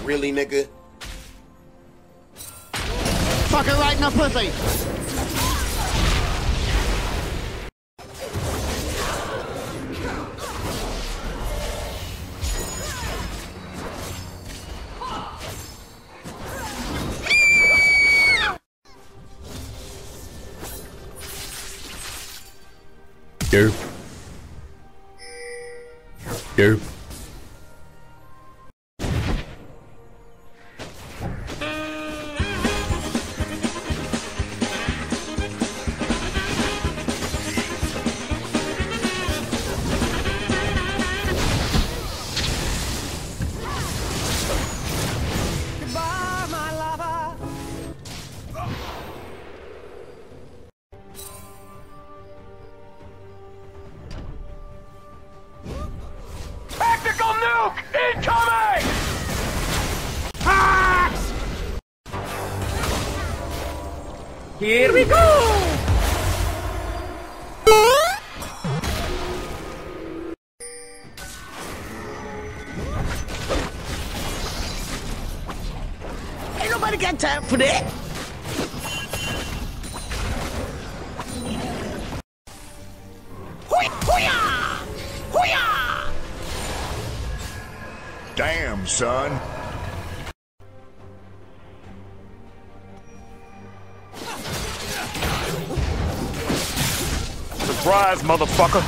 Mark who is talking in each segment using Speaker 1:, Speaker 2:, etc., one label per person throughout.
Speaker 1: really, nigga?
Speaker 2: Fuck it right in the pussy!
Speaker 3: Go. Go.
Speaker 4: Here we go!
Speaker 2: Ain't nobody got time for that! Hoo-yah! Hoo-yah!
Speaker 5: Damn, son.
Speaker 4: Surprise, motherfucker!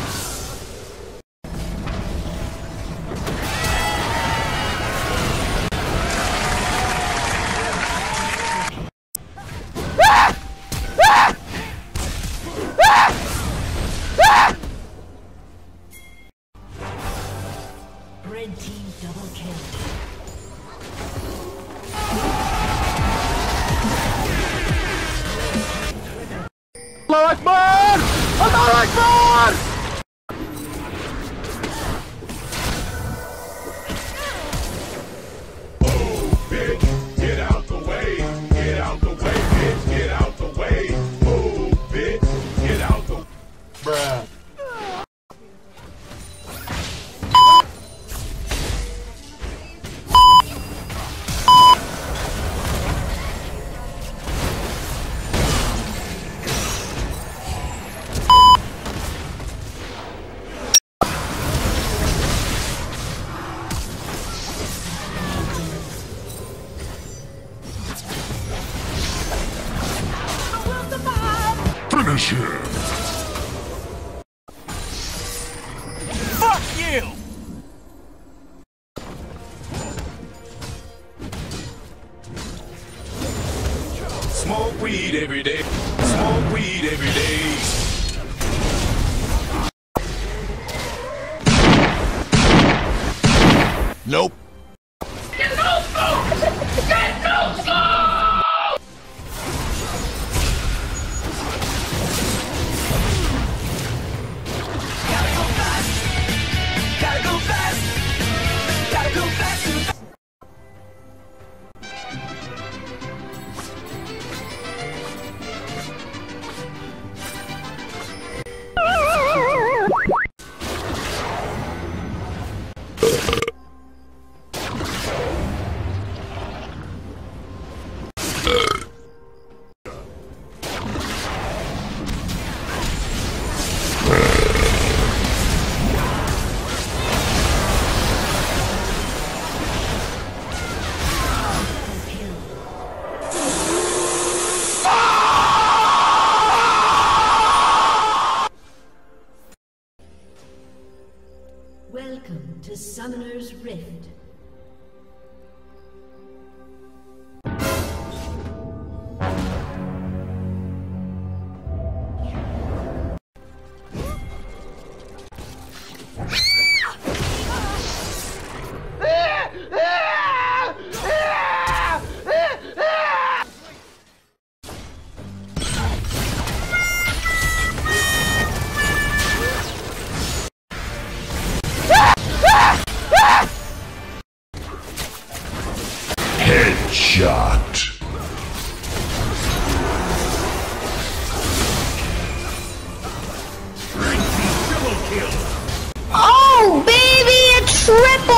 Speaker 6: Red team double kill.
Speaker 2: Allah Akbar! Allah Akbar!
Speaker 5: Get out the way. Get out the way, bitch. Get out the way. Move, bitch. Get out the way. Bruh. Finish him!
Speaker 4: Fuck you!
Speaker 5: Smoke weed every day. Smoke weed every day. Nope.
Speaker 4: Get no slow! Get no slow!
Speaker 6: Welcome to Summoner's Rift.
Speaker 5: Headshot.
Speaker 7: Oh, baby, a triple!